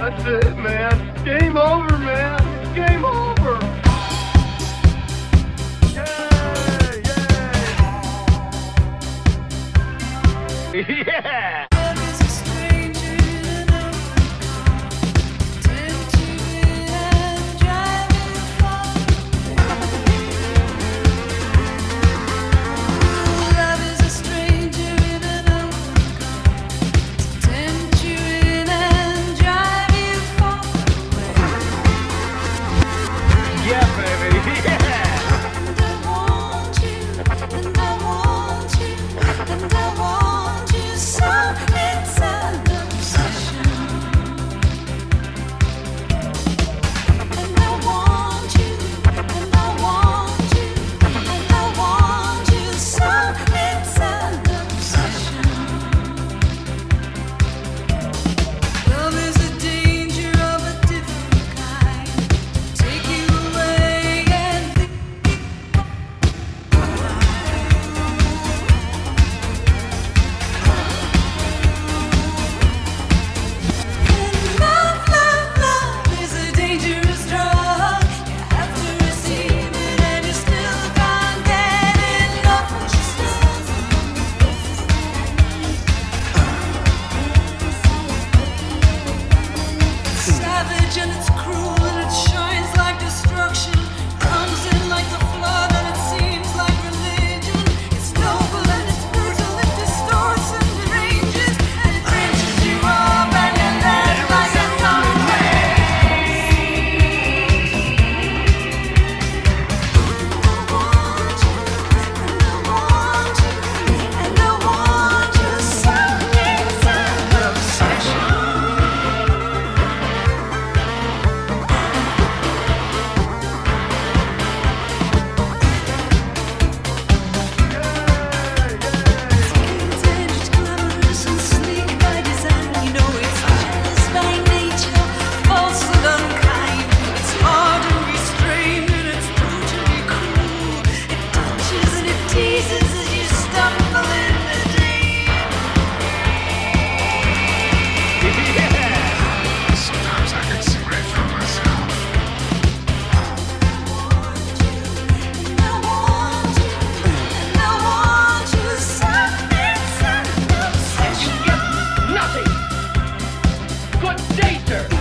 That's it, man. Game over, man. Game over. Yay, yay. Yeah. And it's cruel and it shines like destruction. Comes in like the flood and it seems like religion. It's noble and it's brutal, it distorts and deranges, and it drenches you up and you land like a zombie. And I want you, something's an obsession. Good day, sir.